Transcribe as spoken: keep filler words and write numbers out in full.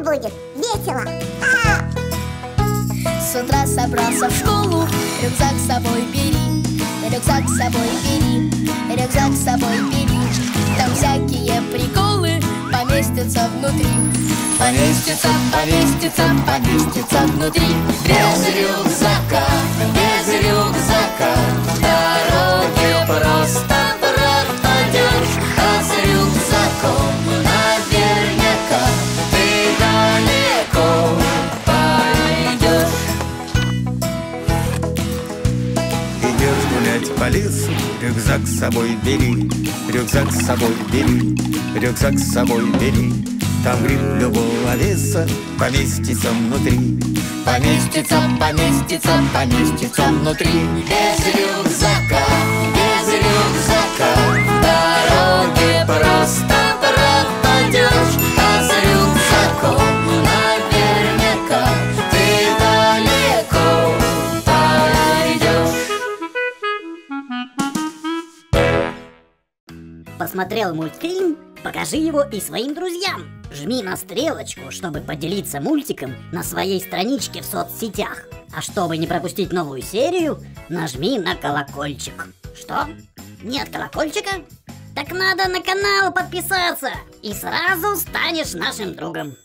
будет весело. А! С утра собрался в школу, рюкзак с собой бери, рюкзак с собой бери, рюкзак с собой бери. Там всякие приколы поместятся внутри. Поместится, поместится, поместится внутри. Без рюкзака, без рюкзака в дороге просто пропадешь. А с рюкзаком наверняка ты далеко пойдешь. Идешь гулять по лесу, рюкзак с собой бери, рюкзак с собой бери, рюкзак с собой бери. Там гриб любого веса поместится внутри. Поместится, поместится, поместится внутри. Без рюкзака, без рюкзака в дороге просто пропадешь. А с рюкзаком наверняка ты далеко пойдешь. Посмотрел мультфильм? Покажи его и своим друзьям. Жми на стрелочку, чтобы поделиться мультиком на своей страничке в соцсетях. А чтобы не пропустить новую серию, нажми на колокольчик. Что? Нет колокольчика? Так надо на канал подписаться, и сразу станешь нашим другом.